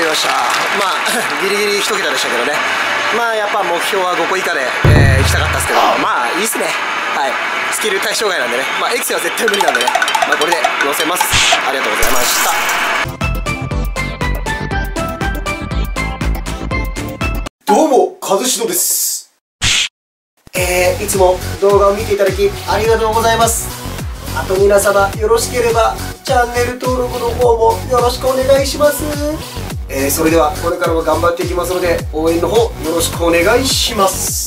ました。まあギリギリ1桁でしたけどね。まあやっぱ目標は5個以下で、行きたかったですけど、まあいいっすね。はい、スキル対象外なんでね、まあエクセは絶対無理なんでね、まあこれで乗せます。ありがとうございました。どうも和志です。いつも動画を見ていただきありがとうございます。あと皆様よろしければチャンネル登録の方もよろしくお願いします。それではこれからも頑張っていきますので応援の方よろしくお願いします。